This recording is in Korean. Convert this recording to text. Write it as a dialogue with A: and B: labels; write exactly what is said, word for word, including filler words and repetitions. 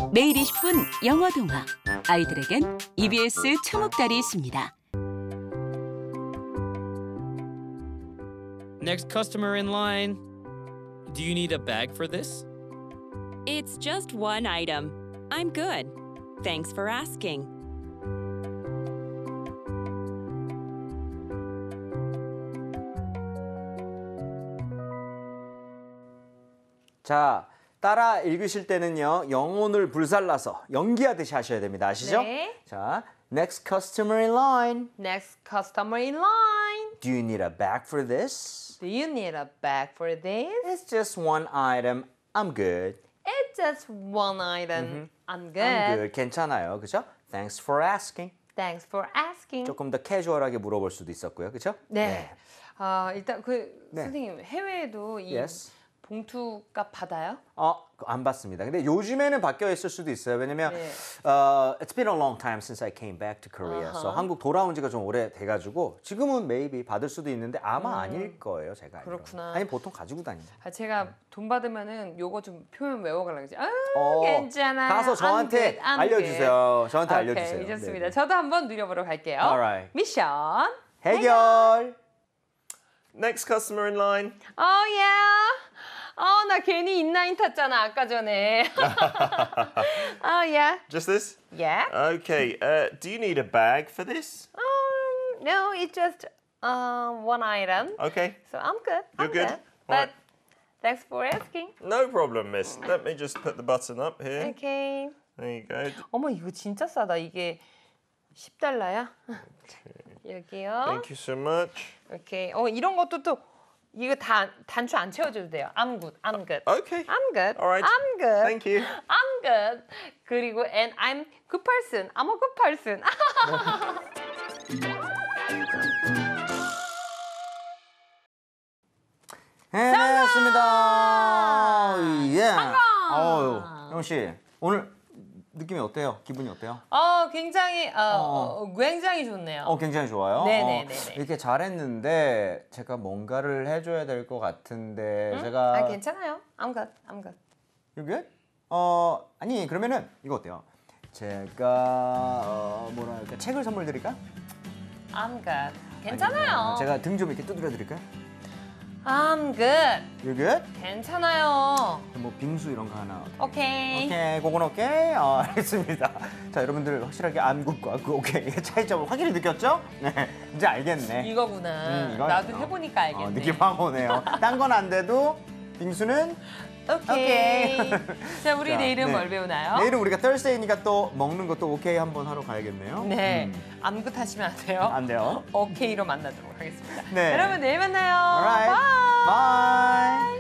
A: 매일 이십 분 영어 동화. 아이들에겐 이비에스 초목달이 있습니다.
B: Next customer in line. Do you need a bag for this?
C: It's just one item. I'm good. Thanks for asking.
D: 자, 따라 읽으실 때는요, 영혼을 불살라서 연기하듯이 하셔야 됩니다. 아시죠?
E: 네.
D: 자, next customer in line.
E: Next customer in line.
D: Do you need a bag for this?
E: Do you need a bag for this?
D: It's just one item. I'm good.
E: It's just one item. I'm good.
D: I'm good. 괜찮아요. 그죠? Thanks for asking.
E: Thanks for asking.
D: 조금 더 캐주얼하게 물어볼 수도 있었고요. 그죠?
E: 네. 아, 일단 그
D: 네.
E: 선생님 해외에도 이
D: Yes.
E: 봉투값 받아요?
D: 어, 안 받습니다. 근데 요즘에는 바뀌어 있을 수도 있어요. 왜냐면
E: 네.
D: uh, it's been a long time since I came back to Korea.
E: Uh-huh.
D: So 한국 돌아온 지가 좀 오래 돼가지고 지금은 maybe 받을 수도 있는데 아마 아닐 거예요. 제가 알기로는.
E: 그렇구나.
D: 아니 보통 가지고 다니죠.
E: 아, 제가 돈 받으면은 요거 좀 표현 외워가려고 그러지. 아,
D: 어,
E: 괜찮아.
D: 가서 저한테
E: I'm good, I'm
D: 알려주세요. 저한테
E: good.
D: 알려주세요.
E: 오케이, 좋습니다.
D: 네.
E: 저도 한번 누려보도록 할게요.
D: Alright.
E: 미션.
D: 해결.
F: Next customer in line.
E: 어, yeah. 어, 나 괜히 인라인 탔잖아, 아까 전에. 어, yeah.
F: Just this?
E: Yeah.
F: Okay. Uh, do you need a bag for this?
E: Um, no, it's just uh, one item.
F: Okay.
E: So I'm good.
F: You're
E: I'm
F: good?
E: good.
F: Alright.
E: But thanks for asking.
F: No problem, miss. Let me just put the button up here.
E: Okay.
F: There you go.
E: 어머, 이거 진짜 싸다. 이게 십 달러야? 여기요.
F: Thank you so much.
E: 오케이. 어, 이런 것도 또 이거 다 단추 안 채워줘도 돼요. I'm good. I'm good.
F: Okay.
E: I'm good.
F: All right.
E: I'm good.
F: Thank you.
E: I'm good. 그리고 and I'm good person. I'm a good person.
D: 해냈습니다. 예.
E: 성공!
D: 어유, 영 씨, 오늘 느낌이 어때요? 기분이 어때요?
E: 어, 굉장히 어,
D: 어.
E: 어, 굉장히 좋네요.
D: 어, 굉장히 좋아요.
E: 네네네네.
D: 어, 이렇게 잘했는데 제가 뭔가를 해줘야 될 것 같은데
E: 응?
D: 제가
E: 아, 괜찮아요. I'm good. I'm good.
D: You good? 어, 아니 그러면은 이거 어때요? 제가 어, 뭐랄까 책을 선물 드릴까?
E: I'm good. 괜찮아요.
D: 제가 등 좀 이렇게 두드려 드릴까요?
E: I'm good.
D: You good?
E: 괜찮아요.
D: 뭐 빙수 이런 거 하나.
E: 오케이.
D: 오케이, 그건 오케이. 어, 알겠습니다. 자, 여러분들 확실하게 안굿과 그 오케이 차이점을 확실히 느꼈죠? 네, 이제 알겠네.
E: 이거구나.
D: 음, 이거
E: 나도
D: 알죠.
E: 해보니까 알겠네.
D: 어, 느낌 확 오네요. 딴 건 안 돼도 빙수는
E: 오케이.
D: 오케이.
E: 자, 우리
D: 자,
E: 내일은
D: 네.
E: 뭘 배우나요?
D: 내일은 우리가 Thursday니까 또 먹는 것도 오케이 한번 하러 가야겠네요.
E: 네.
D: 음,
E: 암굿 하시면 안 돼요.
D: 안 돼요.
E: 오케이로 만나도록 하겠습니다.
D: 네.
E: 여러분 내일 만나요.
D: Alright.
E: 바이.
D: Bye.